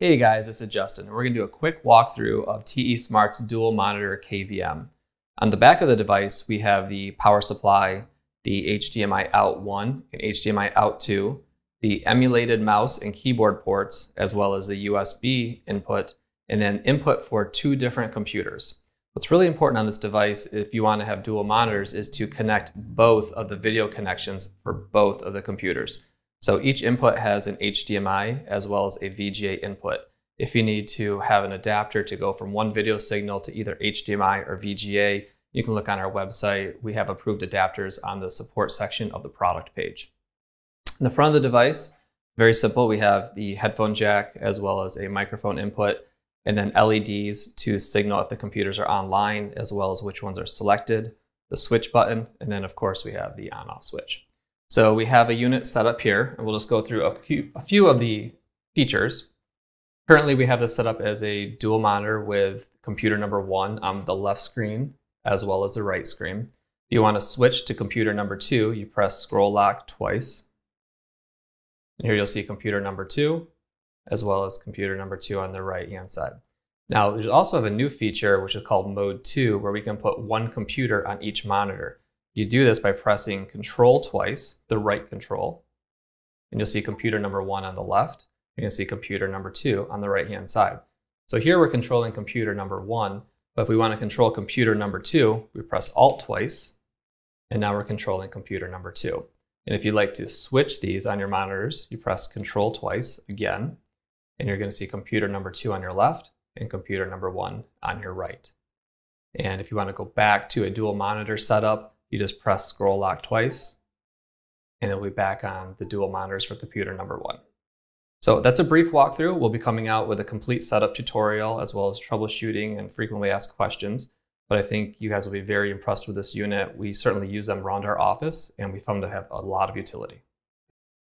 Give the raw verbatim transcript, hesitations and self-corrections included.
Hey guys, this is Justin, and we're going to do a quick walkthrough of TESmart's dual monitor K V M. On the back of the device, we have the power supply, the H D M I out one and H D M I out two, the emulated mouse and keyboard ports, as well as the U S B input, and then input for two different computers. What's really important on this device, if you want to have dual monitors, is to connect both of the video connections for both of the computers. So each input has an H D M I as well as a V G A input. If you need to have an adapter to go from one video signal to either H D M I or V G A, you can look on our website. We have approved adapters on the support section of the product page. In the front of the device, very simple. We have the headphone jack as well as a microphone input, and then L E Ds to signal if the computers are online as well as which ones are selected, the switch button, and then of course we have the on-off switch. So we have a unit set up here, and we'll just go through a few, a few of the features. Currently, we have this set up as a dual monitor with computer number one on the left screen, as well as the right screen. If you want to switch to computer number two, you press scroll lock twice. And here you'll see computer number two, as well as computer number two on the right-hand side. Now, we also have a new feature, which is called mode two, where we can put one computer on each monitor. You do this by pressing control twice, the right control, and you'll see computer number one on the left. You're going to see computer number two on the right-hand side. So here we're controlling computer number one, but if we want to control computer number two, we press Alt twice, and now we're controlling computer number two. And if you'd like to switch these on your monitors, you press control twice again, and you're going to see computer number two on your left and computer number one on your right. And if you want to go back to a dual monitor setup, you just press scroll lock twice, and it'll be back on the dual monitors for computer number one. So that's a brief walkthrough. We'll be coming out with a complete setup tutorial as well as troubleshooting and frequently asked questions. But I think you guys will be very impressed with this unit. We certainly use them around our office, and we found to have a lot of utility.